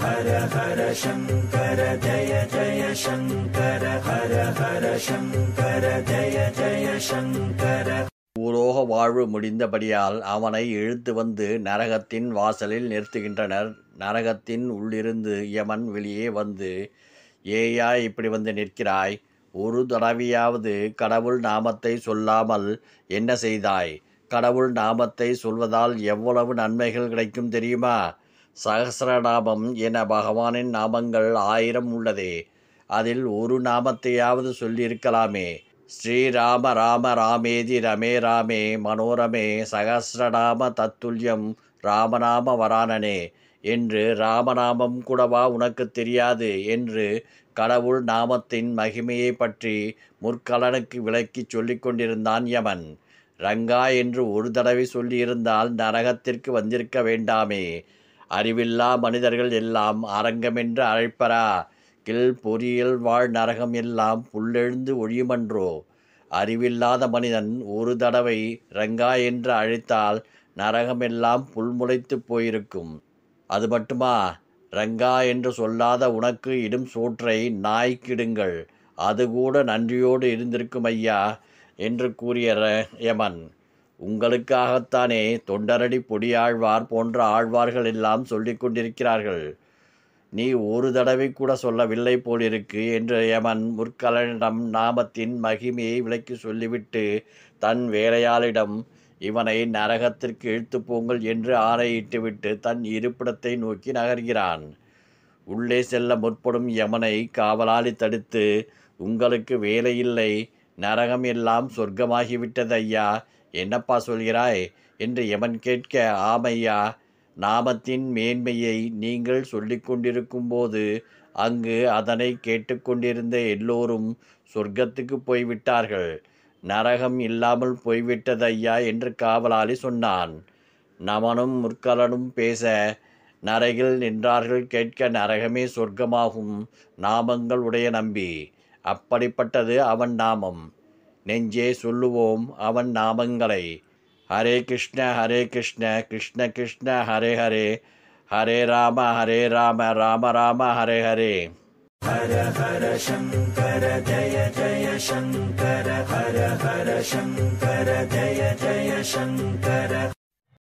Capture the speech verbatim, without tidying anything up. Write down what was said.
ஹர ஹர சங்கர ஜய ஜய சங்கர ஹர ஹர சங்கர ஜய ஜய சங்கர. பூலோக வாழ்வு முடிந்தபடியால் அவனை இழுத்து வந்து நரகத்தின் வாசலில் நிறுத்துகின்றனர். நரகத்தின் உள்ளிருந்து யமன் வெளியே வந்து, ஏயா இப்படி வந்து நிற்கிறாய்? ஒரு தடவையாவது கடவுள் நாமத்தை சொல்லாமல் என்ன செய்தாய்? கடவுள் நாமத்தை சொல்வதால் எவ்வளவு நன்மைகள் கிடைக்கும் தெரியுமா? சகசிரநாமம் என பகவானின் நாமங்கள் ஆயிரம் உள்ளதே, அதில் ஒரு நாமத்தையாவது சொல்லியிருக்கலாமே. ஸ்ரீராம ராம ராமேதி ரமே ராமே மனோரமே சகசிரநாம தத்துல்யம் ராமநாம வரானனே என்று ராமநாமம் கூடவா உனக்கு தெரியாது என்று கடவுள் நாமத்தின் மகிமையை பற்றி முற்கலனுக்கு விளக்கி சொல்லிக் கொண்டிருந்தான் யமன். ரங்கா என்று ஒரு தடவை சொல்லியிருந்தால் நரகத்திற்கு வந்திருக்க வேண்டாமே. அறிவில்லா மனிதர்கள் எல்லாம் அரங்கமென்று அழைப்பரா? கில் பொறியில் வாழ் நரகம் எல்லாம் புல்லெழுந்து ஒழியுமன்றோ? அறிவில்லாத மனிதன் ஒரு தடவை ரங்கா என்று அழைத்தால் நரகமெல்லாம் புல்முளைத்து போயிருக்கும். அது மட்டுமா? ரங்கா என்று சொல்லாத உனக்கு இடும் சோற்றை நாய்க்கிடுங்கள், அது கூட நன்றியோடு இருந்திருக்கும் ஐயா என்று கூறிய யமன். உங்களுக்காகத்தானே தொண்டரடி பொடியாழ்வார் போன்ற ஆழ்வார்கள் எல்லாம் சொல்லிக் கொண்டிருக்கிறார்கள். நீ ஒரு தடவை கூட சொல்லவில்லை போலிருக்கு என்று யமன் முற்கலனிடம் நாமத்தின் மகிமையை விளக்கி சொல்லிவிட்டு தன் வேலையாளிடம் இவனை நரகத்திற்கு இழுத்து போங்கள் என்று ஆணையிட்டுவிட்டு தன் இருப்பிடத்தை நோக்கி நகர்கிறான். உள்ளே செல்ல முற்படும் யமனை காவலாளி தடுத்து, உங்களுக்கு வேலையில்லை, நரகம் எல்லாம் சொர்க்கமாகிவிட்டது ஐயா, என்னப்பா சொல்கிறாய் என்று யமன் கேட்க, ஆமையா, நாமத்தின் மேன்மையை நீங்கள் சொல்லிக் கொண்டிருக்கும் போது அங்கு அதனை கேட்டுக்கொண்டிருந்த எல்லோரும் சொர்க்கத்துக்கு போய்விட்டார்கள், நரகம் இல்லாமல் போய்விட்டது ஐயா என்று காவலாளி சொன்னான். நமனும் முற்கலனும் பேச நரகில் நின்றார்கள் கேட்க, நரகமே சொர்க்கமாகும் நாமங்கள் உடைய நம்பி, அப்படிப்பட்டது அவன் நாமம். நெஞ்சே சொல்லுவோம் அவன் நாமங்களை. ஹரே கிருஷ்ண ஹரே கிருஷ்ண கிருஷ்ண கிருஷ்ண ஹரே ஹரே, ஹரே ராம ஹரே ராம ராம ராம ஹரே ஹரே. ஹர ஹர சங்கர ஜய ஜய சங்கர ஹர ஹர சங்கர ஜய ஜய சங்கர